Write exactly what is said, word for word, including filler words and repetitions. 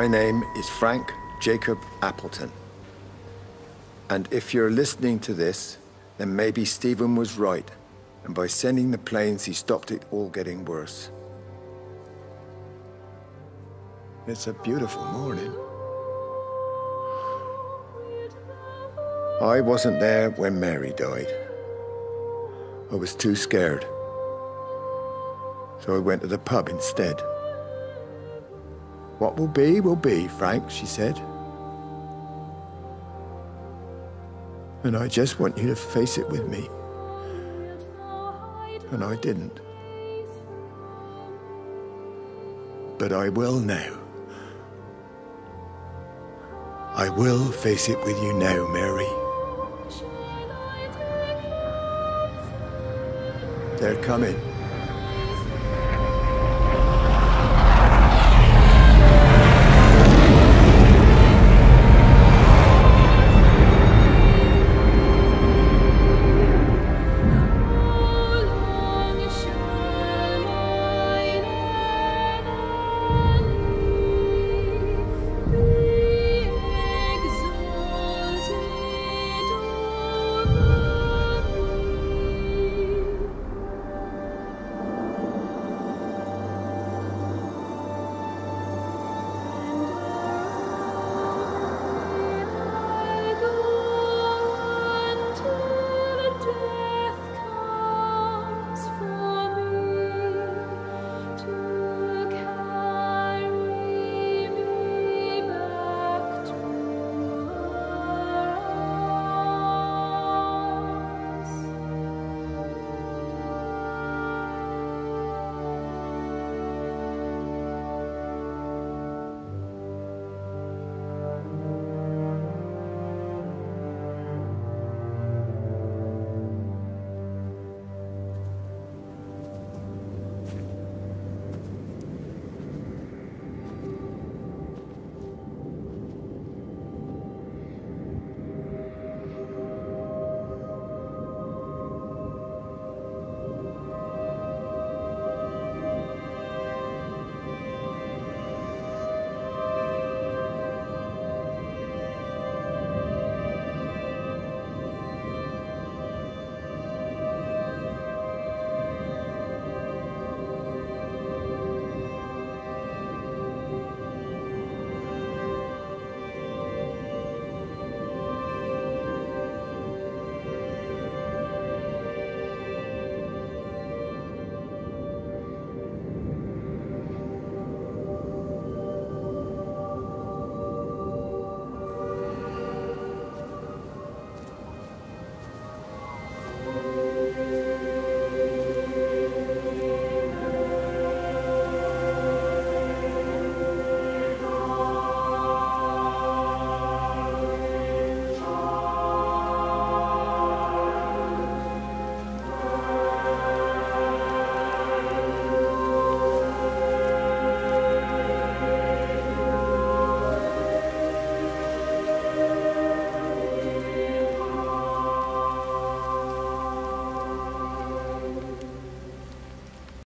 My name is Frank Jacob Appleton. And if you're listening to this, then maybe Stephen was right. And by sending the planes, he stopped it all getting worse. It's a beautiful morning. I wasn't there when Mary died. I was too scared. So I went to the pub instead. What will be, will be, Frank, she said. And I just want you to face it with me. And I didn't. But I will now. I will face it with you now, Mary. They're coming.